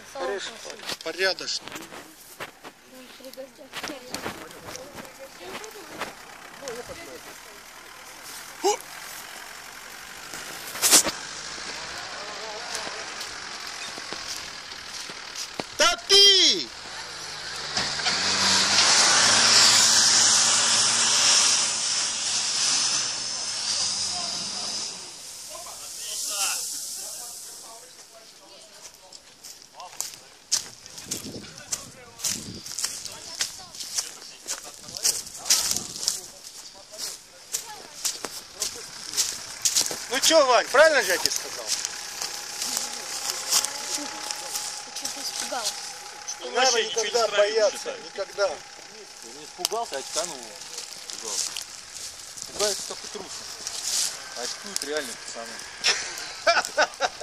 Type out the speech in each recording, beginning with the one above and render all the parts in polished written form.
Порядочно. Да ты! Ну чё, Вань, правильно же я тебе сказал? Ты что-то испугался. Не надо никогда бояться, никогда. Я не испугался, а очканул. Испугался. Пугается только трусом. А очкуют реально пацаны.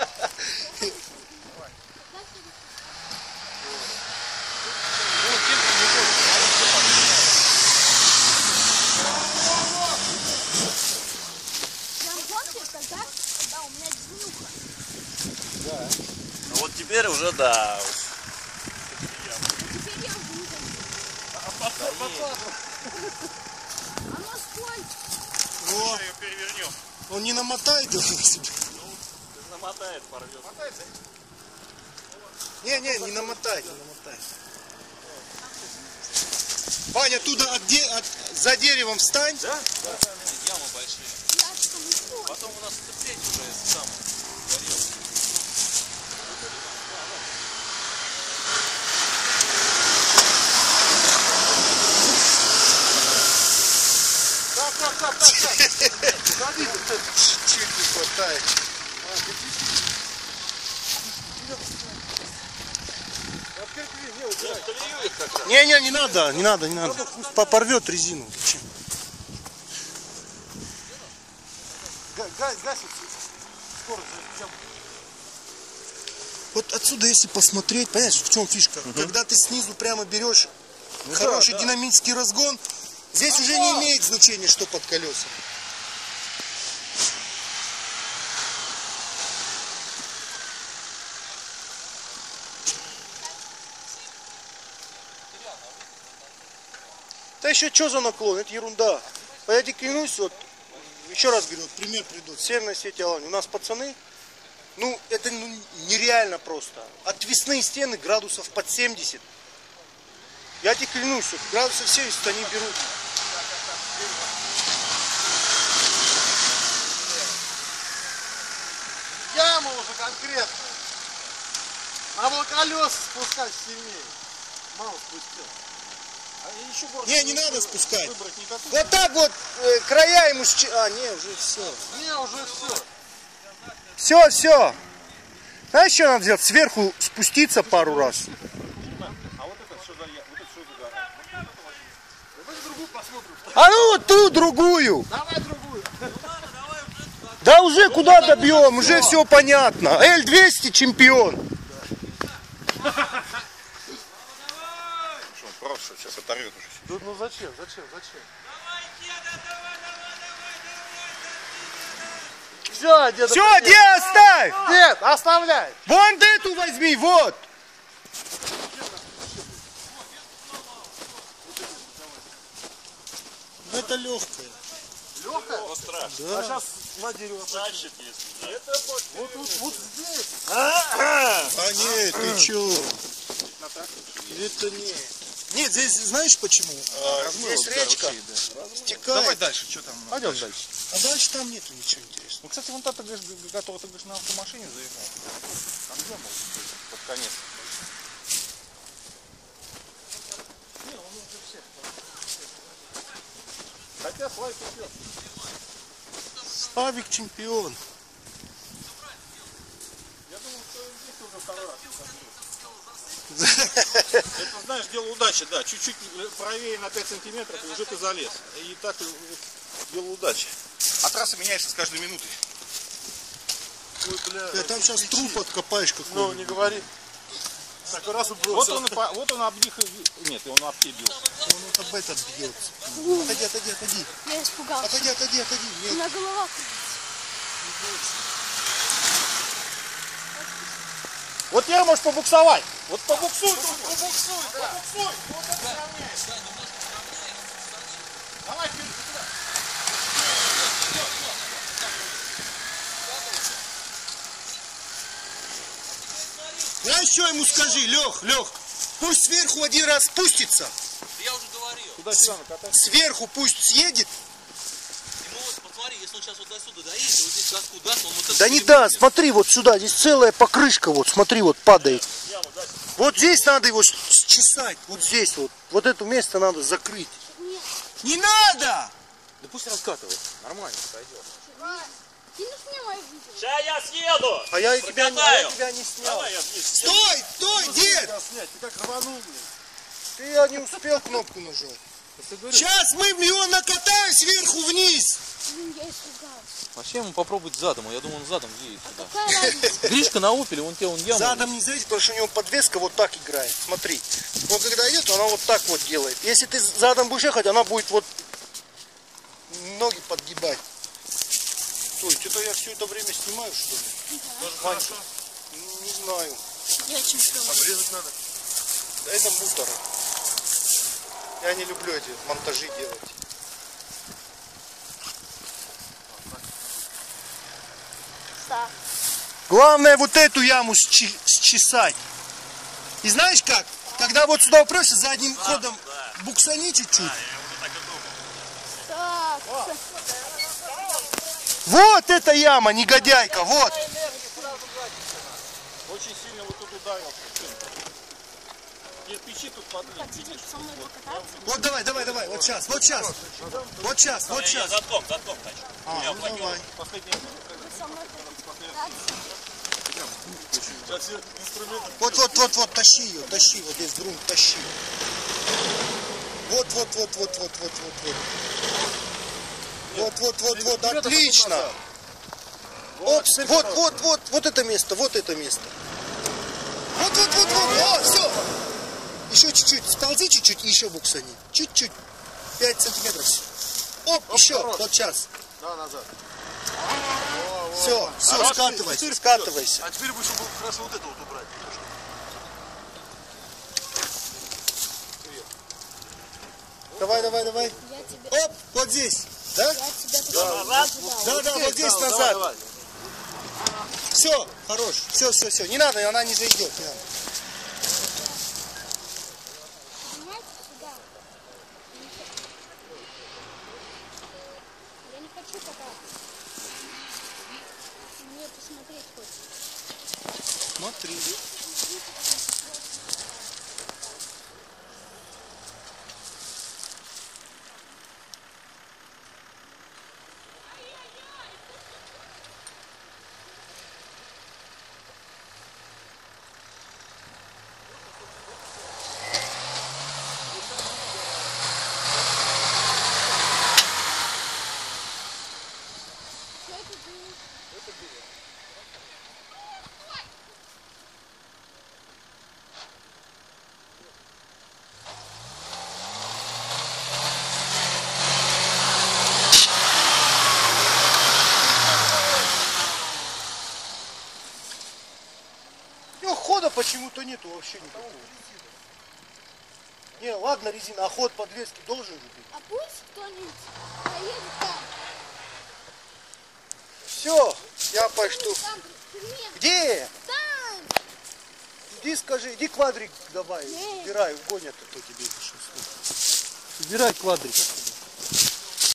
Да, у меня днюха. Да. Ну вот теперь уже да. Теперь я буду. А ну сколько? О, Ее перевернем. он не намотает его на себя. Намотает, порвет. Не намотай, не намотай. Ваня, оттуда за деревом встань. Да? Да. Ямы большие. Потом у нас цеплеть уже сам горел. Так. Чуть не хватает. Не надо. Порвет резину. Зачем? Гасит скорость. Вот отсюда, если посмотреть, понимаешь, в чем фишка? Когда ты снизу прямо берешь хороший динамический разгон, здесь уже не имеет значения, что под колесом. Да еще что за наклон? Это ерунда. Я тебе клянусь, вот, еще раз говорю, вот пример придут. Северная Осетия, Алания. У нас пацаны, ну, это нереально просто. Отвесные стены градусов под 70. Я тебе клянусь, вот, градусов 70 они берут. Яма уже конкретно. Надо колеса спускать сильнее. Мало спустил. Не надо спускать. Вот так вот края ему... не, уже все. Не, уже все. Все. Знаешь, что надо сделать? Сверху спуститься пару раз. А вот это что за гора? Давай другую посмотрим. А ну вот ту другую. Давай другую. Да уже куда добьем, уже все понятно. L200 чемпион. Что он просто сейчас оторвет уже. Ну зачем? Все, дед. Все, дед, оставь. Дед, оставляй. Вон эту возьми, вот. Ну это легкое. Легкая? Вот страшно. Да. А сейчас на дерево. Тащит, если. Это Вот здесь. А нет, ты че? Это не. Нет, здесь знаешь почему? Здесь речка стекает. Давай дальше, что там? Пойдем дальше. А дальше там нету ничего интересного. Ну, кстати, вон та, ты говоришь, готова, ты говоришь, на автомашине заезжал. Там где был? Под конец. Не, он уже всех. Хотя Славик идет. Славик чемпион. Я думал, что здесь уже второй раз. Это, знаешь, дело удачи, да. Чуть-чуть правее на 5 сантиметров, и уже ты залез. И так дело удачи. А трасса меняется с каждой минутой. Ой, бля. Там сейчас труп откопаешь какой-нибудь. Ну, не говори. Так раз Вот он об них... Нет, он об те бился. Он вот об этот бьется. Отойди. Я испугался. Отойди. У меня голова. Вот теперь можешь побуксовать. Вот побуксуй, побуксуй, да. Побуксуй. Вот это сравняй. Да, немножко сравняем. Давай, Филипп, сюда. Я еще ему скажи, Лех, пусть сверху один раз спустится, Я уже говорил. Туда-сюда накатай. сверху пусть съедет. Ему вот, посмотри, если он сейчас вот до сюда доедет, вот здесь доску даст, он вот это Да не перебросит. даст, смотри, вот сюда, здесь целая покрышка, вот, смотри, вот падает. Вот здесь надо его счесать, вот здесь вот. Вот это место надо закрыть. Не надо! Да пусть раскатывает. Нормально пойдет. Ты не снимай видео. Сейчас я съеду! А я тебя не снял. Давай я вниз. Стой, дед! Тебя снять, ты как рванул, блин. Ты не успел кнопку нажать. Сейчас мы его накатаем сверху вниз. Блин, я испугалась. Вообще ему попробовать задом. Я думаю, он задом едет сюда. Какая разница? Гришка на опеле, он тебе он яму. Задом не зависит, потому что у него подвеска вот так играет. Смотри. Он когда идет, она вот так вот делает. Если ты задом будешь ехать, она будет вот ноги подгибать. Стой, что-то я все это время снимаю, что ли? Тоже Ванька, хорошо. не знаю. Я чемпион. Обрезать надо. Да это мусор. Я не люблю эти монтажи делать. Да. Главное вот эту яму счесать. И знаешь как? Когда вот сюда упрешься, задним ходом буксани чуть-чуть. Так. Вот эта яма, негодяйка, вот. Очень сильно вот тут ударился. Кирпичи тут подвинь. Хотите со мной покататься? Вот давай, вот сейчас. Я затком хочу. А, ну давай. Последний Вы со мной покататься? Сейчас все инструменты. Вот, тащи ее, вот здесь грунт, тащи. Вот, отлично. Опс, вот это место. Вот, о, все. Еще чуть-чуть, сползи чуть-чуть, и еще буксани. Чуть-чуть, 5 сантиметров. Оп, еще, вот сейчас. Да, назад. Все, скатывайся. А теперь будешь как раз вот это вот убрать. Давай. Я тебя, Оп, вот здесь. Да? я тебя туда. Да, вот здесь назад. Давай. Все, хорош. Все. Не надо, она не зайдет. Не надо. Понимаете, сюда. Я не хочу кататься. Мне посмотреть хочется. Смотри. Что это было? Ну, хода почему-то нету вообще никакого. Не, ладно, резина, а ход подвески должен же быть. А пусть кто-нибудь поедет там. Все, я пойду. Там пример. Где? Там. Иди скажи, иди квадрик давай. Нет. Убирай, угонят, а то тебе это сейчас. Убирай квадрик.